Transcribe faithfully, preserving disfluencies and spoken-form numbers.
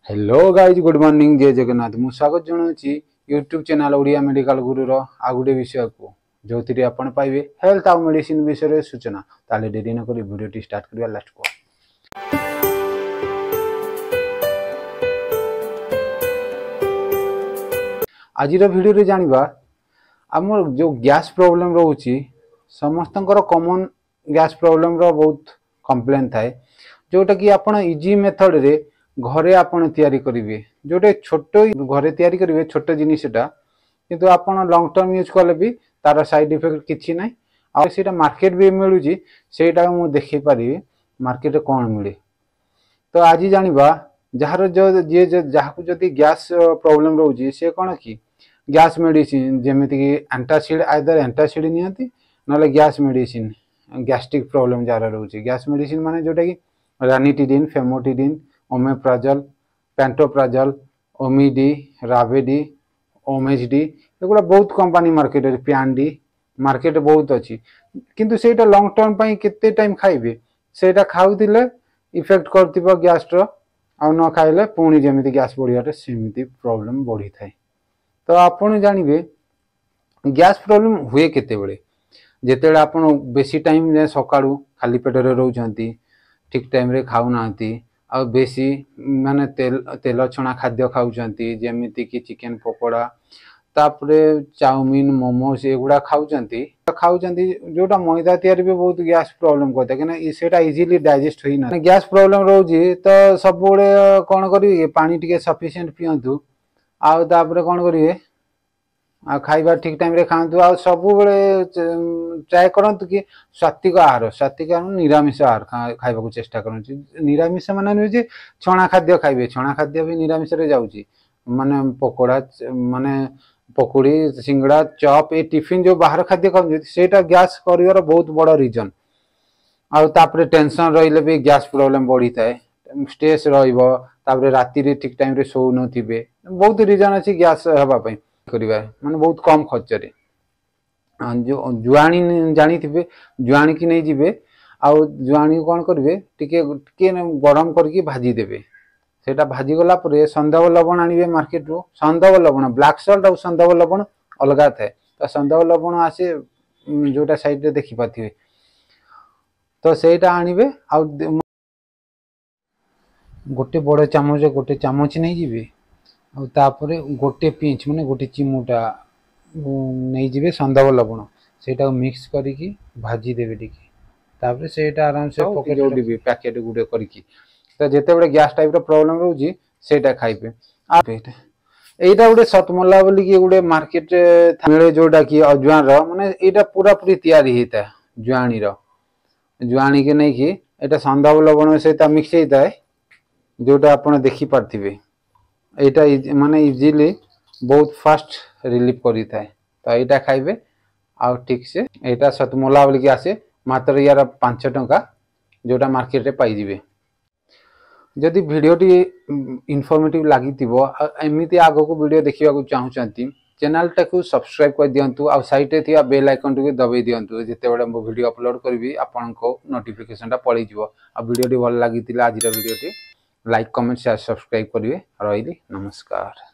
Hello guys good morning जय जगन्नाथ मु स्वागत जनाऊँगी YouTube channel Odia medical Guru रो आ गोटे विषय को जो आपण पाइबे हेल्थ और मेडिसिन विषय सूचना ताले डेरी न करी वीडियो स्टार्ट करिया लास्ट को आज वीडियो रे जानिबा हमर जो गैस प्रॉब्लम रहउची समस्तंकर कॉमन गैस प्रॉब्लम रो बहुत कंप्लेन थाए जोटा कि आपण इजी मेथड रे घरे आपण तैयारी करिवे जोटे छोट घरे तैयारी करिवे छोट जिनिसटा किंतु आपण लॉन्ग टर्म यूज कले भी तार साइड इफेक्ट किछि नै आ सेटा मार्केट भी मिलुजी सेटा मु देखि पारिबे मार्केट कोन मिले। तो आज जानिबा जहार जो जे जहाकु जदी गैस प्रॉब्लम रहउजी से कोन कि गैस मेडिसिन जेमिति कि एंटासिड आइदर एंटासिड नियंती नले गैस मेडिसिन गैस्ट्रिक प्रॉब्लम जहार रहउजी गैस मेडिसिन माने जोटा कि रानिटिडिन फेमोटिडिन ओमेप्राजल पेंटोप्राजल ओमिडी रावेडी ओमेजडी एगुड़ा बहुत कंपनी मार्केट है प्यानडी मार्केट बहुत अच्छी किंतु सेटा लॉन्ग टर्म पई केते टाइम खाइबे सेटा खाउतिले इफेक्ट करतिबो गैस रो आ न खाइले पुणी जेमिति गैस बढ़ियाटे सेमिति प्रॉब्लम बढ़ी थाए। तो आपण जानिबे गैस प्रॉब्लम हुए केते बेले जेतेले आपण बेसी टाइम जे सकाळू खाली पेट रे रहउछंती ठीक टाइम रे खाउ नांती आ बेसी माने तेल तेल छणा खाद्य खाउछंती जेमिति कि चिकन पकोड़ा तापरे चाउमीन मोमोस एगुड़ा खाउछंती खाउछंती जोटा मैदा तैयारी भी बहुत गैस प्रॉब्लम करता कि ना सेटा इजीली डाइजेस्ट होई ना गैस प्रॉब्लम रहउजी तो सब बळे कोन करिवे पानी टिके सफिशिएंट पियंतु आ तापरे कोन करिवे आ खाइबा ठीक टाइम रे खांतु आ सब बळे ट्राई करंतु कि सात्विक आहार सात्विक आहार निरामिष आहार खाइबा को चेष्टा करंतु निरामिष माने नु जे छणा खाद्य खाइबे छणा खाद्य भी निरामिष रे जाउची माने पकोड़ा माने पकोड़ी सिंगड़ा चॉप ए टिफिन जो बाहर खाद्य खाउ सेटा गैस करिवार बहुत बड़ रीजन आ तापरे टेंशन रहिले भी गैस प्रॉब्लम बढ़ी थाए स्ट्रेस रहइबो तापरे राती रे ठीक टाइम रे सो नथिबे बहुत रीजन अछि गैस हबा पई करिबा माने बहुत कम खर्च रे जो जुआनी जानी थिबे जुआनी की नहीं जिबे आ जुआनी कोन करबे टिके टिके गरम करके भाजी देबे सेटा भाजी गला परे संदव लवण आनिबे मार्केट रो संदव लवण ब्लैक सॉल्ट और संदव लवण अलगा थाए तो संदव लवण आसे जोटा साइड रे देखि पाथिबे तो सेटा आनिबे आ गोटे बड़ चामच गोटे चामच नहीं जिबे आ तापरे गोटे पिंच माने गोटे चिमुटा नहीं जिबे संदव लवण सेटा मिक्स करिकी भाजी देबे टिके तापरे सेटा आराम से पॉकेट जोडिबे पैकेट गुडे करिकी तो जेते बडे गैस टाइप रो प्रॉब्लम रहउजी सेटा खाइबे आ एटा गुडे सतमला बोली कि गुडे मार्केट मिले जोटा कि अजवान रो माने एटा पूरा पूरी तैयारी हेता जुआनी रो जुआनी के नहीं कि एटा संदव लवण सेटा मिक्स हेता है जोटा आपण देखि पारथिबे एटा माने इजीली बहुत फास्ट रिलीफ करी थाए तो एटा खाइबे आ ठीक से एटा सतमला बोली कि आसे मात्र यार पाँच टंका जोटा मार्केट रे पाई जिवे जदि वीडियो टी इन्फॉर्मेटिव लागि थिबो एमिति आगो को वीडियो देखिबा को चाहउचंती चैनल टाकू सब्सक्राइब कर दियंतु आ साइड रे थिया बेल आइकन टू दबाई दियंतु जेते बडा मो वीडियो अपलोड करबी आपन को नोटिफिकेशन टा पळी जिवो आ वीडियो टी भल लागितिला आज वीडियो टी लाइक कमेंट शेयर सब्सक्राइब करिवे रहिली नमस्कार।